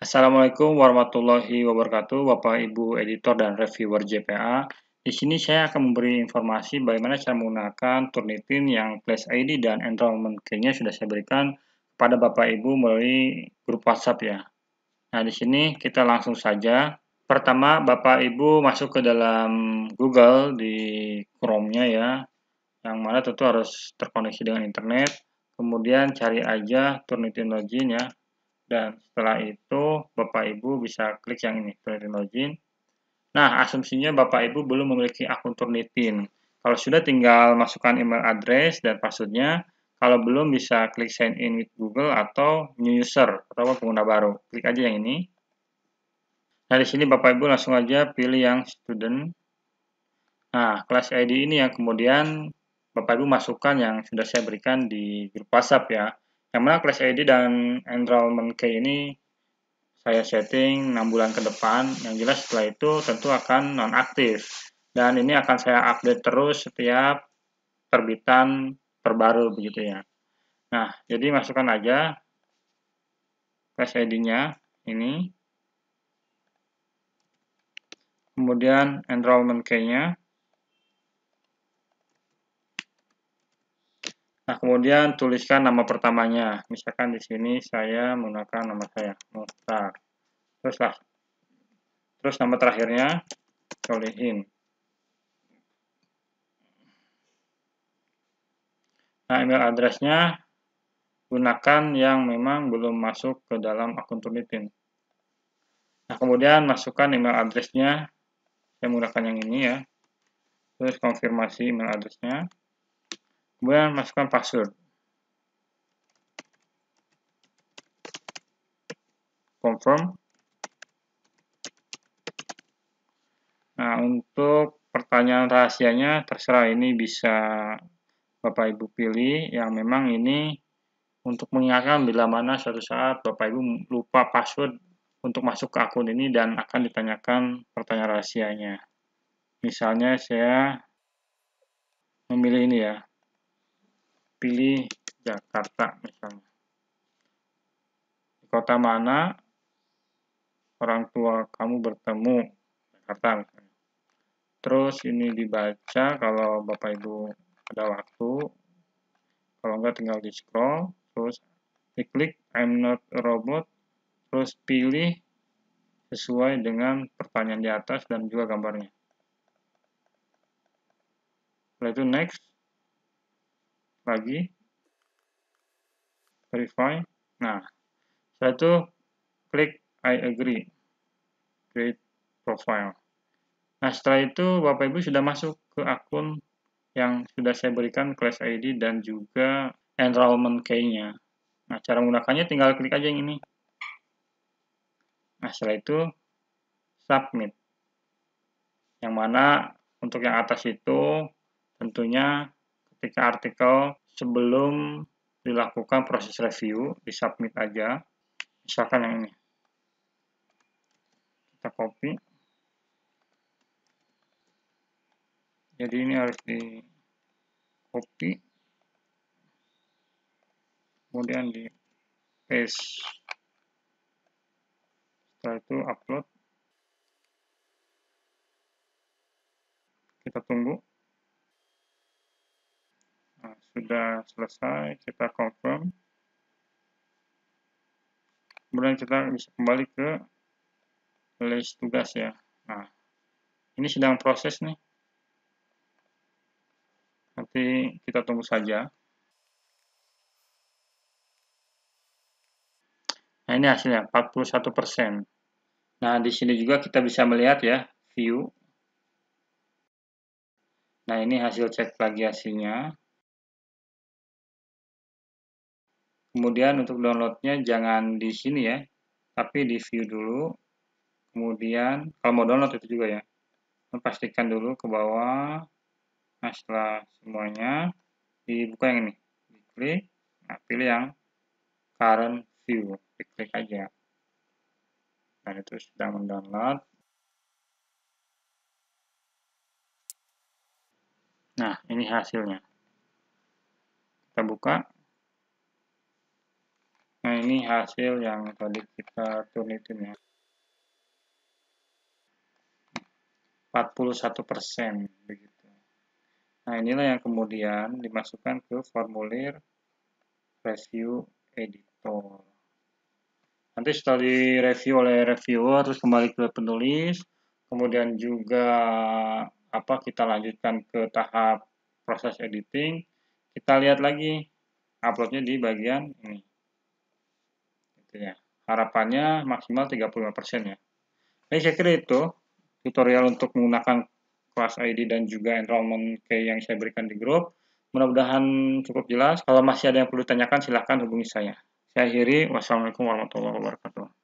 Assalamualaikum warahmatullahi wabarakatuh, Bapak Ibu editor dan reviewer JPA. Di sini saya akan memberi informasi bagaimana cara menggunakan Turnitin yang Flash ID dan enrollment key-nya sudah saya berikan kepada Bapak Ibu melalui grup WhatsApp ya. Nah, di sini kita langsung saja. Pertama, Bapak Ibu masuk ke dalam Google di Chrome-nya ya, yang mana tentu harus terkoneksi dengan internet. Kemudian cari aja Turnitin Login ya. Dan setelah itu, Bapak Ibu bisa klik yang ini, Turnitin Login. Nah, asumsinya Bapak Ibu belum memiliki akun Turnitin. Kalau sudah, tinggal masukkan email address dan passwordnya. Kalau belum, bisa klik sign in with Google atau new user atau pengguna baru. Klik aja yang ini. Nah, di sini Bapak Ibu langsung aja pilih yang student. Nah, kelas ID ini yang kemudian Bapak Ibu masukkan yang sudah saya berikan di grup WhatsApp ya. Yang mana class ID dan enrollment key ini saya setting 6 bulan ke depan. Yang jelas setelah itu tentu akan nonaktif. Dan ini akan saya update terus setiap terbitan terbaru begitu ya. Nah, jadi masukkan aja class ID-nya ini. Kemudian enrollment key-nya. Nah, kemudian tuliskan nama pertamanya. Misalkan di sini saya menggunakan nama saya, Muhtar. Terus nama terakhirnya, Solihin. Nah, email address-nya gunakan yang memang belum masuk ke dalam akun Turnitin. Nah, kemudian masukkan email address-nya. Saya menggunakan yang ini ya. Terus konfirmasi email address-nya. Kemudian masukkan password. Confirm. Nah, untuk pertanyaan rahasianya terserah, ini bisa Bapak Ibu pilih yang memang ini untuk mengingatkan bila mana suatu saat Bapak Ibu lupa password untuk masuk ke akun ini dan akan ditanyakan pertanyaan rahasianya. Misalnya saya memilih ini ya, pilih Jakarta misalnya. Di kota mana orang tua kamu bertemu? Jakarta misalnya. Terus ini dibaca kalau Bapak Ibu ada waktu. Kalau enggak tinggal di scroll, terus diklik I'm not a robot, terus pilih sesuai dengan pertanyaan di atas dan juga gambarnya. Setelah itu next, lagi, verify. Nah, setelah itu klik I agree, create profile. Nah, setelah itu Bapak Ibu sudah masuk ke akun yang sudah saya berikan class ID dan juga enrollment key-nya. Nah, cara menggunakannya tinggal klik aja yang ini. Nah, setelah itu submit. Yang mana untuk yang atas itu tentunya ketika artikel sebelum dilakukan proses review, disubmit aja. Misalkan yang ini. Kita copy. Jadi ini harus di copy. Kemudian di paste. Setelah itu upload. Kita tunggu. Nah, sudah selesai, kita confirm. Kemudian kita bisa kembali ke list tugas ya. Nah, ini sedang proses nih. Nanti kita tunggu saja. Nah, ini hasilnya 41%. Nah, di sini juga kita bisa melihat ya, view. Nah, ini hasil cek plagiasinya. Kemudian untuk downloadnya jangan di sini ya, tapi di view dulu. Kemudian kalau mau download itu juga ya, pastikan dulu ke bawah. Nah, setelah semuanya dibuka yang ini, diklik. Nah, pilih yang current view, diklik aja. Nah, itu sudah mendownload. Nah, ini hasilnya. Kita buka. Nah, ini hasil yang tadi kita turnitin ya. 41% begitu. Nah, inilah yang kemudian dimasukkan ke formulir review editor. Nanti setelah direview oleh reviewer, terus kembali ke penulis, kemudian juga kita lanjutkan ke tahap proses editing, kita lihat lagi uploadnya di bagian ini. Gitu ya. Harapannya maksimal 35% ya. Jadi saya kira itu tutorial untuk menggunakan class ID dan juga enrollment key yang saya berikan di grup. Mudah-mudahan cukup jelas. Kalau masih ada yang perlu ditanyakan, silahkan hubungi saya. Saya akhiri. Wassalamualaikum warahmatullahi wabarakatuh.